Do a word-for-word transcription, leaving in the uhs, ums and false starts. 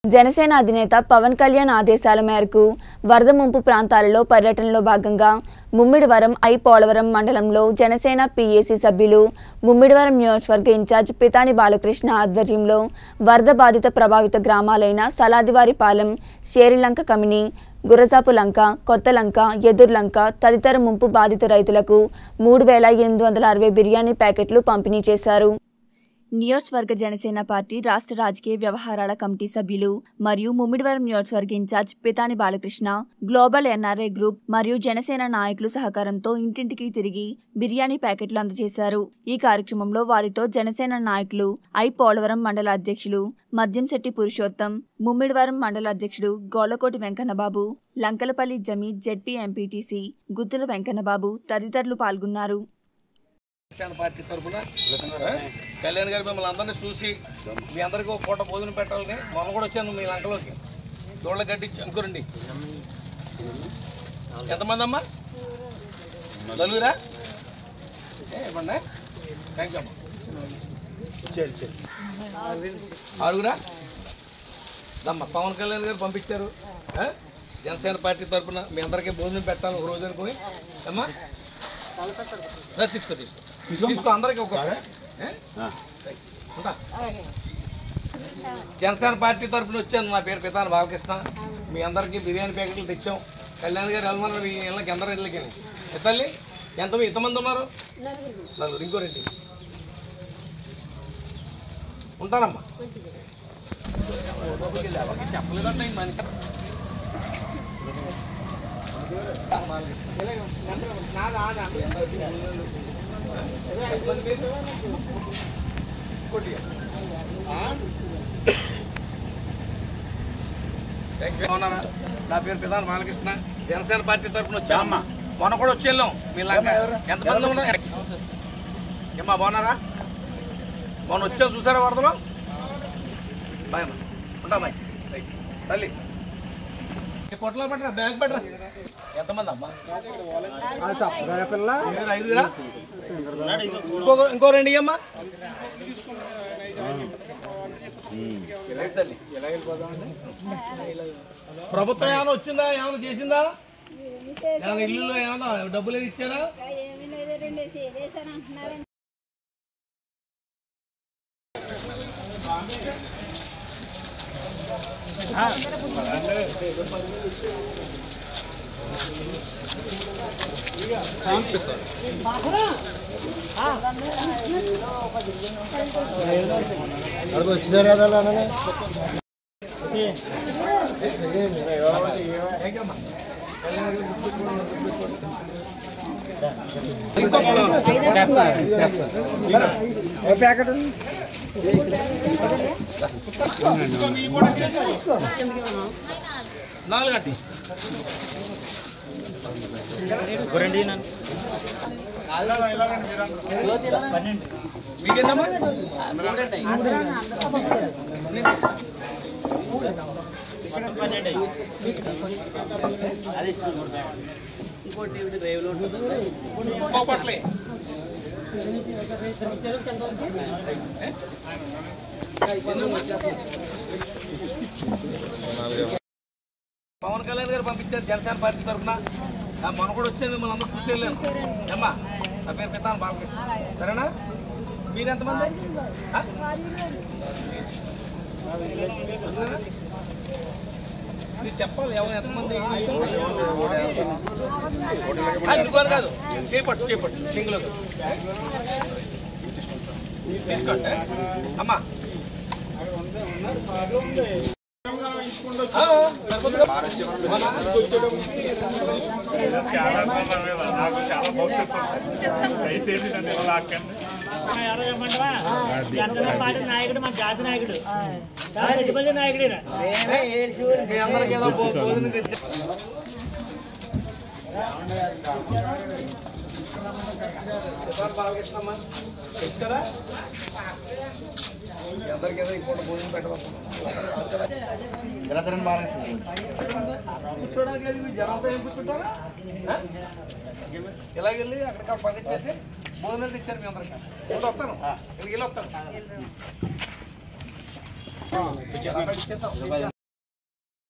జనసేన అధినేత పవన్ కళ్యాణ్ ఆదేశాల మేరకు వరద ముంపు ప్రాంతాలలో పర్యటనలో భాగంగా ముమ్మిడివరం ఐ పోలవరం మండలంలో జనసేన పీఏసీ సభ్యులు ముమ్మిడివరం నియోజకవర్గ ఇన్ఛార్జ్ పితాని బాలకృష్ణ ఆధ్వర్యంలో వరద బాధిత ప్రభావిత గ్రామాలైన సలాదివారిపాలెం, షేరిలంక కమిని, గురజాపు లంక, కొత్త లంక, ఎదుర్లంక తదితర ముంపు బాధిత రైతులకు మూడు వేల ఎనిమిది వందల అరవై బిర్యానీ ప్యాకెట్లు పంపిణీ చేశారు. నియోజకవర్గ జనసేన పార్టీ రాష్ట్ర రాజకీయ వ్యవహారాల కమిటీ సభ్యులు మరియు ముమ్మిడివరం నియోజకవర్గ incharge Pitani Balakrishna, global NRI group మరియు జనసేన నాయకులు సహకారంతో ఇంటింటికి తిరిగి బిర్యానీ ప్యాకెట్లు అందజేశారు. ఈ కార్యక్రమంలో వారితో జనసేన నాయకులు ఐ పోలవరం మండల అధ్యక్షులు మద్యంశెట్టి పురుషోత్తం, ముమ్మిడివరం మండల అధ్యక్షుడు గోలకోటి వెంకన్నబాబు, లంకలపల్లి జమీ జెడ్పీ ఎంపీటీసీ గుత్తుల వెంకన్నబాబు తదితరులు పాల్గొన్నారు. పార్టీ తరఫున కళ్యాణ్ గారు మిమ్మల్ని అందరినీ చూసి మీ అందరికీ ఒక పూట భోజనం పెట్టాలని మొన్న కూడా వచ్చాను మీ లంకలోకి. దోళ్ళ గడ్డి అనుకోరండి. ఎంతమంది అమ్మా? నలుగురా? ఇవ్వండి. థ్యాంక్ యూ అమ్మా. ఆరుగురా? అమ్మా పవన్ కళ్యాణ్ గారు పంపించారు జనసేన పార్టీ తరఫున మీ అందరికీ భోజనం పెట్టాలి ఒక రోజు అనుకుని. అమ్మా తీసుకో తీసుకో తీసుకో అందరికి ఒక జనసేన పార్టీ తరఫున వచ్చాను. నా పేరు పితాని బాలకృష్ణ. మీ అందరికీ బిర్యానీ ప్యాకెట్లు తెచ్చాం. కళ్యాణ్ గారు వెళ్ళమన్నారు మీ ఇళ్ళకి అందరూ ఇళ్ళకి ఎత్తాలి. ఎంత ఎంతమంది ఉన్నారు? నలుగురు. ఇంకో రెడ్డి ఉంటారమ్మా. చెప్పలేదంటే మనకి నా పేరు పితాని బాలకృష్ణ. జనసేన పార్టీ తరఫున వచ్చామమ్మా. మొన్న కూడా వచ్చి వెళ్ళాం మీ లంక. ఎంతమంది ఉన్నా ఏమ్మా బాగున్నారా? మొన్న వచ్చాం చూసారా వరదలో? బాయ్ అమ్మా. ఉంటా బాయ్. తల్లి పొట్టలో పెట్టరా, బ్యాగ్ పెట్టరా. ఎంతమంది అమ్మా? ఐదుగురా? ఇంకో ఇంకో రెండు అమ్మా. తల్లి ప్రభుత్వం ఏమైనా వచ్చిందా? ఏమైనా చేసిందా? ఏమైనా ఇల్లులో ఏమైనా డబ్బులు ఇచ్చారా? ప్యాకెట్ నాలుగు గంటి మీకేందమ్మా? ఇంకోపట్లే పవన్ కళ్యాణ్ గారు పంపించారు జనసేన పార్టీ తరఫున. మొన్న కూడా వచ్చాను మిమ్మల్ని అందరూ చూసి వెళ్ళాను. అమ్మా నా పేరు పితాని బాలకృష్ణ. సరేనా? మీరు ఎంతమంది? మీరు చెప్పాలి ఎవరు ఎంతమంది? ఇంకోరు కాదు, చేపట్టు చేపట్టు సింగిల్ తీసుకోండి అమ్మా. నాకు చాలా భవిష్యత్తు దయచేసి నన్ను ఇలా ఆకండి. నాయకుడు మా జాతి నాయకుడు నాయకుడు అందరికి ఏదో భోజనం తెచ్చా. బాలకృష్ణమ్మా తెలుసు కదా? అందరికి ఏదో ఇప్పుడు భోజనం పెట్టడం బాగా కూర్చోడానికి జనంతో ఏం కూర్చుంటారా? ఇలాగెళ్ళి అక్కడ పండించేసి భోజనం తెచ్చారు మీ అందరికి. ఇప్పుడు వస్తాను ఇక్కడికి వెళ్ళి వస్తాను.